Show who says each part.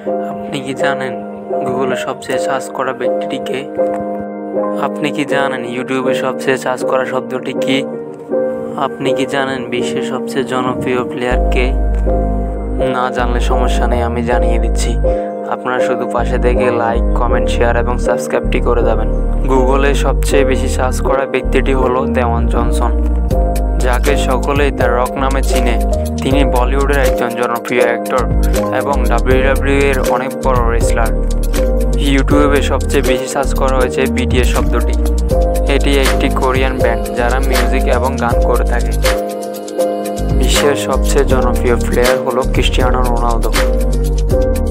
Speaker 1: আপনি কি জানেন গুগলে সবচেয়ে সার্চ করা ব্যক্তিটি কে? আপনি কি জানেন ইউটিউবে সবচেয়ে সার্চ করা শব্দটি কি? আপনি কি জানেন বিশ্বের সবচেয়ে জনপ্রিয় প্লেয়ার কে? না জানলে সমস্যা নেই, আমি জানিয়ে দিচ্ছি। আপনারা শুধু পাশে থেকে লাইক, কমেন্ট, শেয়ার এবং সাবস্ক্রাইবটি করে যাবেন। গুগলে সবচেয়ে বেশি সার্চ করা ব্যক্তিটি হলো ডোয়েন জনসন, যাকে সকলেই দ্য রক নামে চিনে। তিনি বলিউডের একজন জনপ্রিয় অ্যাক্টর এবং WWE এর অনেক বড় রেসলার। ইউটিউবে সবচেয়ে বেশি সার্চ করা হয়েছে BTS শব্দটি। এটি একটি কোরিয়ান ব্যান্ড যারা মিউজিক এবং গান করে থাকে। বিশ্বের সবচেয়ে জনপ্রিয় প্লেয়ার হলো ক্রিস্টিয়ানো রোনালদো।